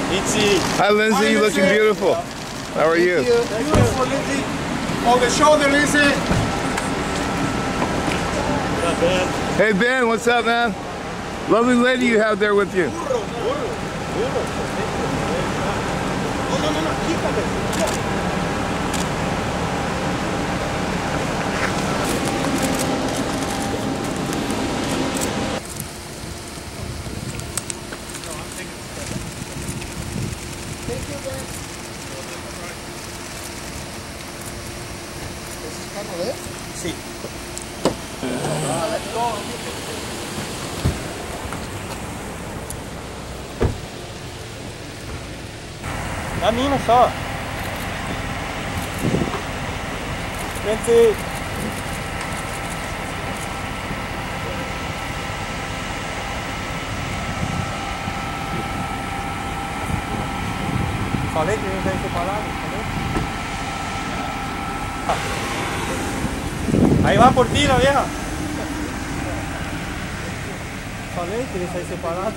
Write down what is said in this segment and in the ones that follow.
Lindsay. Hi, Lindsay. You looking beautiful. How are you? Beautiful, Lindsay. On the shoulder, Lindsay. What's up, Ben? Hey, Ben. What's up, man? Lovely lady you have there with you. Thank you, Ben. This is kind of lit? Sí. Let's go. A mina só. Lindsay. Falei que não tem separado, falei? Ahí va por ti la vieja. Falei que eles saem separados.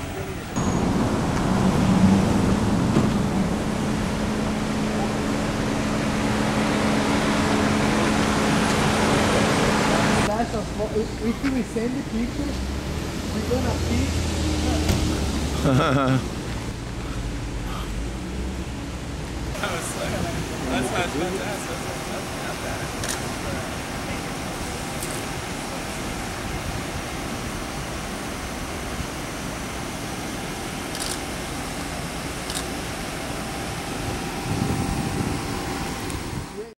If we send the picture, we're gonna see. That's fantastic.